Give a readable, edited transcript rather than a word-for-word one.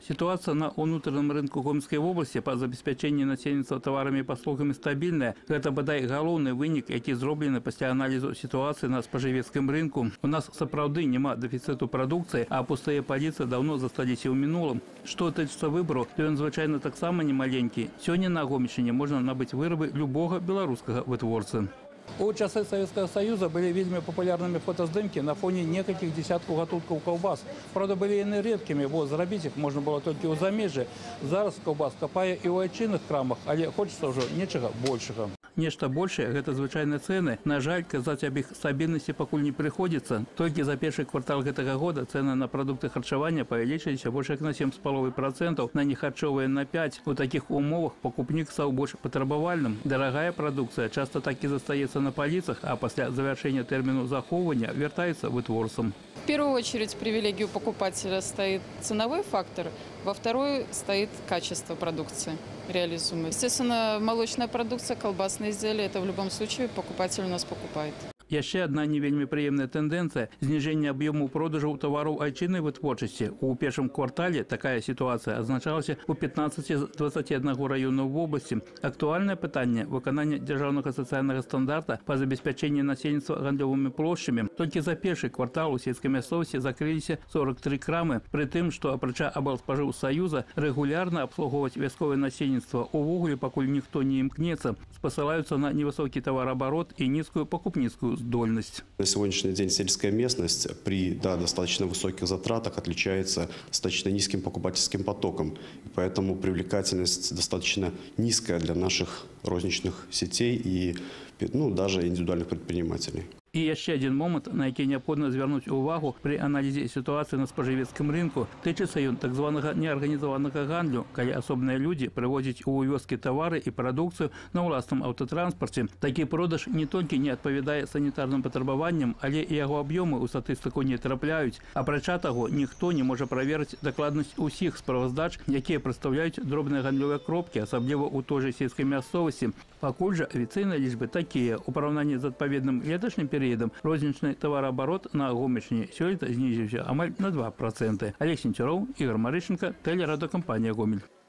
Ситуация на внутреннем рынку Гомельской области по забеспечению населения товарами и послугами стабильная. Это бодай головный вынік, який зроблений після аналізу ситуації на споживецькому ринку. У нас сапраўды нема дефіциту продукції, а пустые полиции давно засталіся ў мінулым. Што тычыцца выбору, то ён звычайно так само немаленький. Сёння на Гомельщине можно набыть вырабы любого белорусского вытворцы. У часы Советского Союза были вельми популярными фотоздымки на фоне нескольких десятков гатунков колбас. Правда, были они редкими, бо заробить их можно было только у замежжя. Зараз колбас копае и у айчинных крамах, але хочется уже нечего большего. Нечто большее – это звычайные цены. На жаль, казать об их стабильности пакуль не приходится. Только за первый квартал этого года цены на продукты харчевания павялічыліся больше на 7,5%, на нехарчовые на 5%. У таких умовах покупник стал больше потребовальным. Дорогая продукция часто так и застается на полицах, а после завершения термину заховывания вертается вытворцам. В первую очередь привилегию покупателя стоит ценовой фактор, во второй стоит качество продукции реализуемой. Естественно, молочная продукция, колбасные изделия – это в любом случае покупатель у нас покупает. Яшчэ одна не вельмі прыемная тэндэнцыя – знижение объему продажу товаров айчыннай вытворчасці. У первом квартале такая ситуация означалася у 15 з 21 районов в области. Актуальное питание – выканание державного социального стандарта по забеспечению населения гандлёвыми площадями. Только за первый квартал у сельской местности закрылись 43 крамы, при том, что апрача Облспоживсоюза регулярно обслуговывать войсковое населенство увогуле покуль никто не имкнется, спосылаются на невысокий товарооборот и низкую покупницкую здольность. На сегодняшний день сельская местность при достаточно высоких затратах отличается достаточно низким покупательским потоком. И поэтому привлекательность достаточно низкая для наших розничных сетей и даже индивидуальных предпринимателей. И еще один момент, на який необходимо звернуть увагу при анализе ситуации на споживецком рынку, тычыцца ён так званого неорганизованного гандлю, когда особные люди привозят у вёски товары и продукцию на власном автотранспорте. Такий продаж не только не отповедает санитарным потребованиям, але и его объемы у статистику не трапляют. Апрача того, никто не может проверить докладность усіх справоздач, якія представляют дробные гандлёвые кропки, особливо у той же сельской мясцовости. Пакуль же официальные лічбы такие. У параўнанні з адпаведным леташнім периодом розничный товарооборот на Гомельщине сёлета знизился амаль на 2%. Олег Сенцюров, Игорь Марыщенко, телерадиокомпания «Гомель».